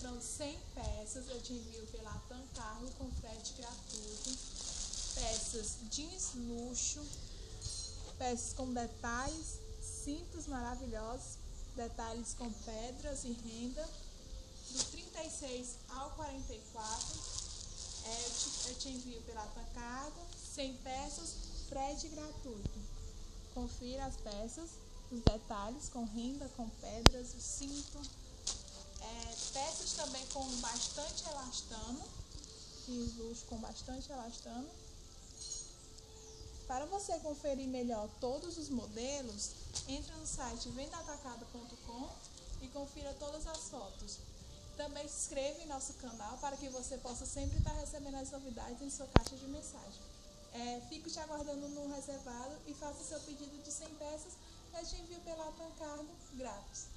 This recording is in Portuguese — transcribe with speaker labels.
Speaker 1: são 100 peças, eu te envio pela TAM Cargo com frete gratuito. Peças jeans luxo, peças com detalhes, cintos maravilhosos, detalhes com pedras e renda, do 36 ao 44, eu te envio pela TAM Cargo, 100 peças, frete gratuito. Confira as peças, os detalhes com renda, com pedras, o cinto, peças também com bastante elastano, jeans luxo com bastante elastano. Para você conferir melhor todos os modelos, entre no site vendaatacado.com e confira todas as fotos. Também se inscreva em nosso canal para que você possa sempre estar recebendo as novidades em sua caixa de mensagem. Fico te aguardando no reservado e faça seu pedido de 100 peças. Eu te envio pela TAM Cargo grátis.